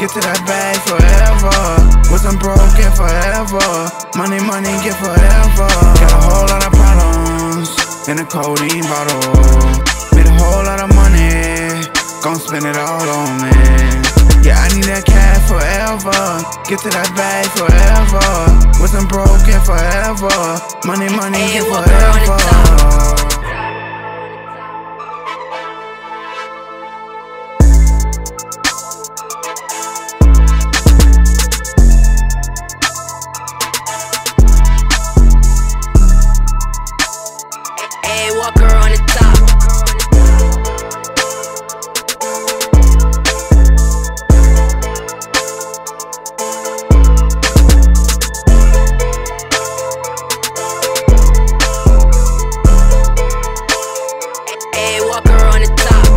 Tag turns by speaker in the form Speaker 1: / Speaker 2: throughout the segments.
Speaker 1: get to that bag forever. Wasn't broken forever. Money, get forever. Got a whole lot of problems in a codeine bottle. Made a whole lot of money, gon' spend it all on me. Yeah, I need that cash forever. Get to that bag forever. Wasn't broken forever. Money, get forever.
Speaker 2: Walker on the top. Hey, Walker on the top.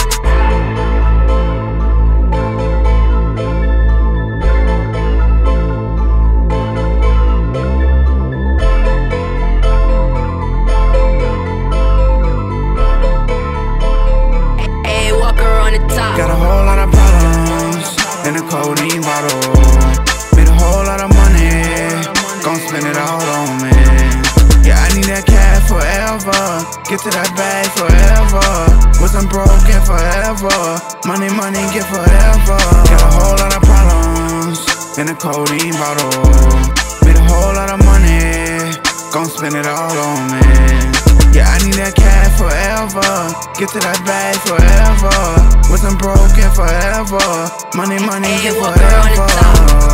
Speaker 1: Got a whole lot of problems in a codeine bottle. Made a whole lot of money, gon' spend it all on me. Yeah, I need that cash forever. Get to that bag forever. Wasn't broken forever. Money, get forever. Got a whole lot of problems in a codeine bottle. Made a whole lot of money, gon' spend it all on me. Yeah, I need that cash forever. Get to that bag forever. Wasn't broken forever. Money, get forever.